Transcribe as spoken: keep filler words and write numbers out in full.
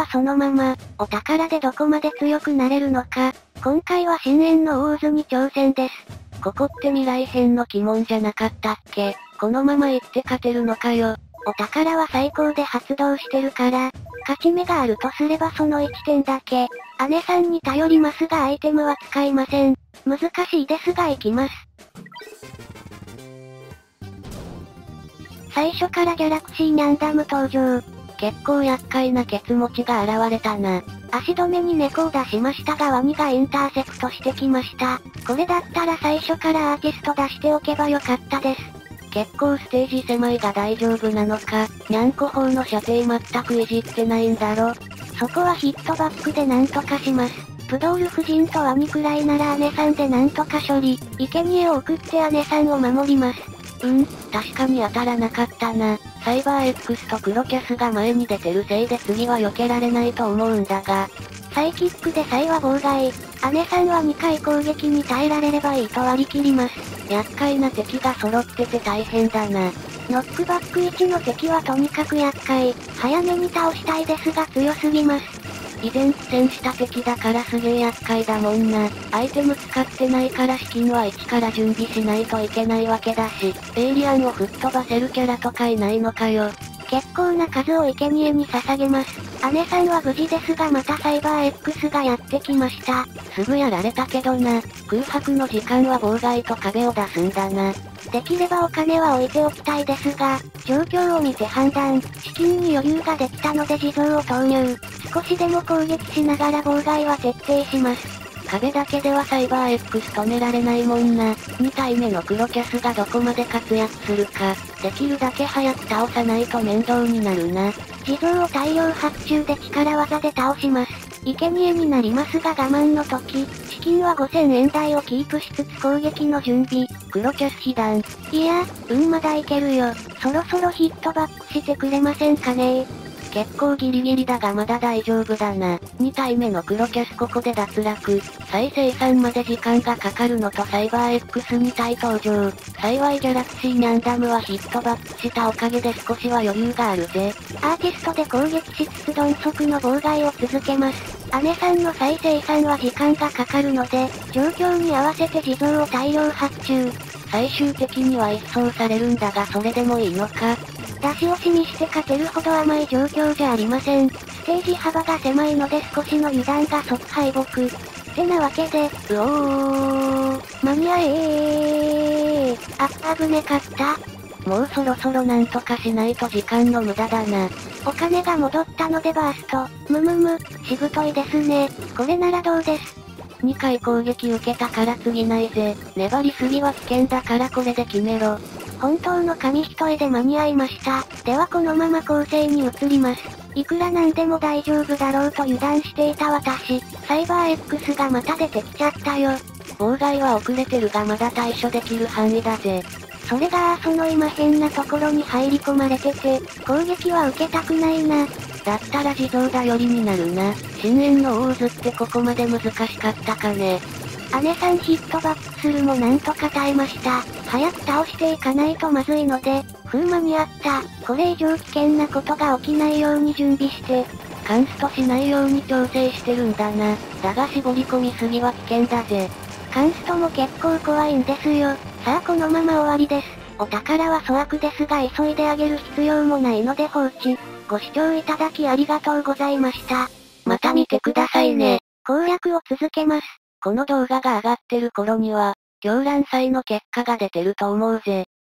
はそのまま、お宝でどこまで強くなれるのか、今回は深淵の大渦に挑戦です。 ここって未来編の鬼門じゃなかったっけ？このまま行って勝てるのかよ。 お宝は最高で発動してるから、勝ち目があるとすればそのいってんだけ。姉さんに頼りますがアイテムは使いません。難しいですが行きます。最初からギャラクシーニャンダム登場。 結構厄介なケツ持ちが現れたな。 足止めに猫を出しましたがワニがインターセプトしてきました。これだったら最初からアーティスト出しておけばよかったです。 結構ステージ狭いが大丈夫なのか。にゃんこ砲の射程全くいじってないんだろ。 そこはヒットバックでなんとかします。プドール夫人とワニくらいなら姉さんでなんとか処理。生贄を送って姉さんを守ります。 うん、確かに当たらなかったな。サイバー X と黒キャスが前に出てるせいで次は避けられないと思うんだが。 サイキックでサイは妨害。姉さんはにかい攻撃に耐えられればいいと割り切ります。 厄介な敵が揃ってて大変だな。 ノックバックいちの敵はとにかく厄介。早めに倒したいですが強すぎます。 以前苦戦した敵だからすげえ厄介だもんな。アイテム使ってないから資金は一から準備しないといけないわけだし、エイリアンを吹っ飛ばせるキャラとかいないのかよ。 結構な数を生贄に捧げます。姉さんは無事ですがまたサイバー X がやってきました。 すぐやられたけどな。空白の時間は妨害と壁を出すんだな。 できればお金は置いておきたいですが、状況を見て判断、資金に余裕ができたので地蔵を投入。少しでも攻撃しながら妨害は徹底します。 壁だけではサイバー X 止められないもんな。に体目の黒キャスがどこまで活躍するか。できるだけ早く倒さないと面倒になるな。 地蔵を大量発注で力技で倒します。生贄になりますが我慢の時、資金はごせんえん台をキープしつつ攻撃の準備。 黒キャス被弾。 いや、うんまだいけるよ。そろそろヒットバックしてくれませんかね。 結構ギリギリだがまだ大丈夫だな。に体目の黒キャスここで脱落。再生産まで時間がかかるのとサイバー X に体登場。幸いギャラクシーニャンダムはヒットバックしたおかげで少しは余裕があるぜ。 アーティストで攻撃しつつ鈍足の妨害を続けます。姉さんの再生産は時間がかかるので、状況に合わせて地蔵を大量発注。 最終的には一掃されるんだがそれでもいいのか。 出し惜しみして勝てるほど甘い状況じゃありません。ステージ幅が狭いので少しの油断が即敗北。ってなわけで、うおー、間に合えー。あ、危ねかった。 もうそろそろなんとかしないと時間の無駄だな。 お金が戻ったのでバースト。むむむ、しぶといですね。これならどうです。 にかい攻撃受けたから次ないぜ。粘りすぎは危険だからこれで決めろ。 本当の紙一重で間に合いました。ではこのまま構成に移ります。いくらなんでも大丈夫だろうと油断していた私。サイバー X がまた出てきちゃったよ。 妨害は遅れてるがまだ対処できる範囲だぜ。 それがその今変なところに入り込まれてて、攻撃は受けたくないな。 だったら地蔵だよりになるな。深淵の大渦ってここまで難しかったかね。 姉さんヒットバックするもなんとか耐えました。早く倒していかないとまずいので、ふう間に合った。これ以上危険なことが起きないように準備して、 カンストしないように調整してるんだな。だが絞り込みすぎは危険だぜ。 カンストも結構怖いんですよ。さあこのまま終わりです。お宝は粗悪ですが急いであげる必要もないので放置。ご視聴いただきありがとうございました。 また見てくださいね。 攻略を続けます。 この動画が上がってる頃には、狂乱祭の結果が出てると思うぜ。